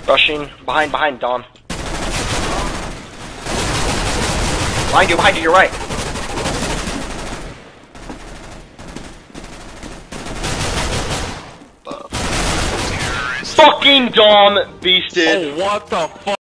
Rushing. Behind, Dom. Behind you, you're right. Fucking Dom beasted. Oh, what the fuck?